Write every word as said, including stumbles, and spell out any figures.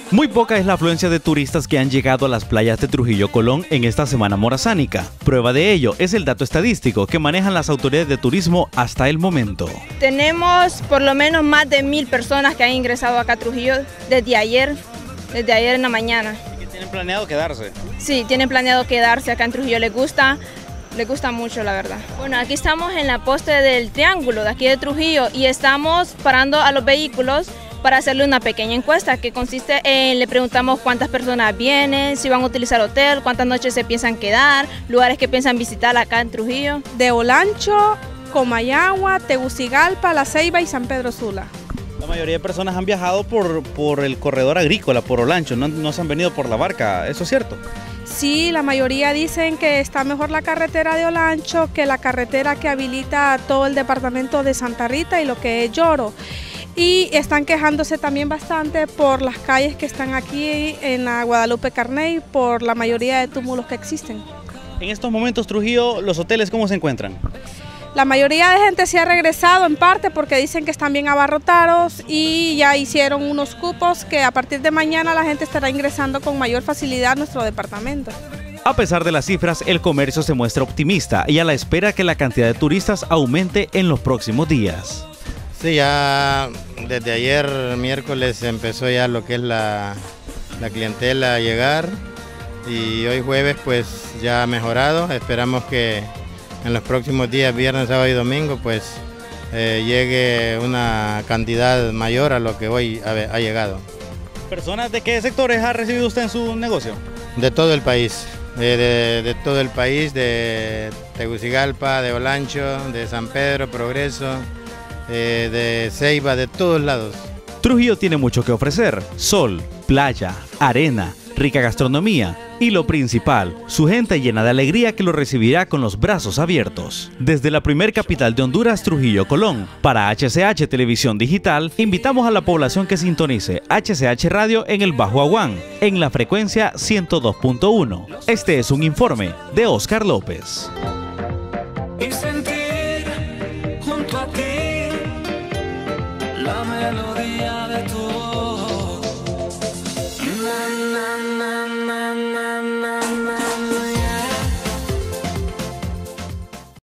Muy poca es la afluencia de turistas que han llegado a las playas de Trujillo Colón en esta semana morazánica. Prueba de ello es el dato estadístico que manejan las autoridades de turismo hasta el momento. Tenemos por lo menos más de mil personas que han ingresado acá a Trujillo desde ayer, desde ayer en la mañana. ¿Y que tienen planeado quedarse? Sí, tienen planeado quedarse acá en Trujillo, les gusta, les gusta mucho la verdad. Bueno, aquí estamos en la poste del Triángulo de aquí de Trujillo y estamos parando a los vehículos para hacerle una pequeña encuesta que consiste en, le preguntamos cuántas personas vienen, si van a utilizar hotel, cuántas noches se piensan quedar, lugares que piensan visitar acá en Trujillo. De Olancho, Comayagua, Tegucigalpa, La Ceiba y San Pedro Sula. La mayoría de personas han viajado por, por el corredor agrícola, por Olancho, no, no se han venido por la barca, ¿eso es cierto? Sí, la mayoría dicen que está mejor la carretera de Olancho que la carretera que habilita todo el departamento de Santa Rita y lo que es Lloro. Y están quejándose también bastante por las calles que están aquí en la Guadalupe Carney, por la mayoría de túmulos que existen. En estos momentos, Trujillo, ¿los hoteles cómo se encuentran? La mayoría de gente se ha regresado en parte porque dicen que están bien abarrotados y ya hicieron unos cupos que a partir de mañana la gente estará ingresando con mayor facilidad a nuestro departamento. A pesar de las cifras, el comercio se muestra optimista y a la espera que la cantidad de turistas aumente en los próximos días. Sí, ya desde ayer miércoles empezó ya lo que es la, la clientela a llegar y hoy jueves pues ya ha mejorado. Esperamos que en los próximos días, viernes, sábado y domingo, pues eh, llegue una cantidad mayor a lo que hoy ha, ha llegado. ¿Personas de qué sectores ha recibido usted en su negocio? De todo el país, de, de, de todo el país, de Tegucigalpa, de Olancho, de San Pedro, Progreso, Eh, de Ceiba, de todos lados. Trujillo tiene mucho que ofrecer: sol, playa, arena, rica gastronomía y lo principal, su gente llena de alegría que lo recibirá con los brazos abiertos. Desde la primer capital de Honduras, Trujillo Colón, para H C H Televisión Digital, invitamos a la población que sintonice H C H Radio en el Bajo Aguán, en la frecuencia ciento dos punto uno. Este es un informe de Oscar López. Y sentir junto a ti la melodía de tu